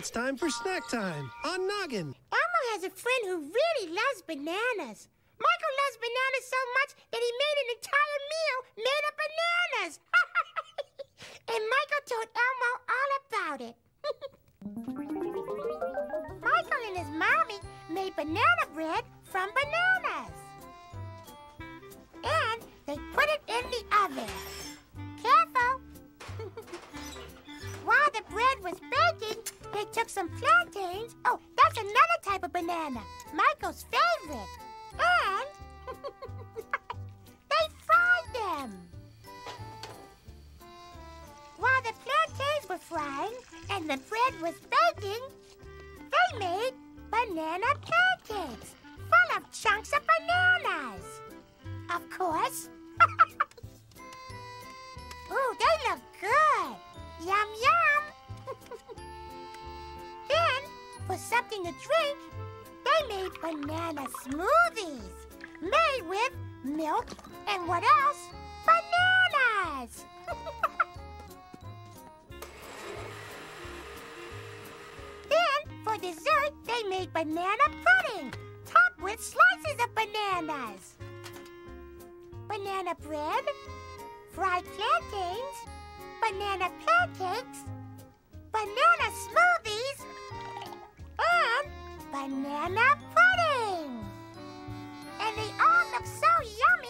it's time for snack time on Noggin. Elmo has a friend who really loves bananas. Michael loves bananas so much that he made an entire meal made of bananas. And Michael told Elmo all about it. Michael and his mommy made banana bread from bananas. And they put it in the oven. Careful! While the bread was baking, they took some plantains. Oh, that's another type of banana, Michael's favorite. And they fried them. While the plantains were frying and the bread was baking, they made banana pancakes full of chunks of bananas. Of course. Ooh, they look good. Yum, yum. Then, for something to drink, they made banana smoothies made with milk and what else? Bananas. Then, for dessert, they made banana pudding topped with slices of bananas. Banana bread, fried plantains, banana pancakes, banana smoothies, and banana pudding. And they all look so yummy.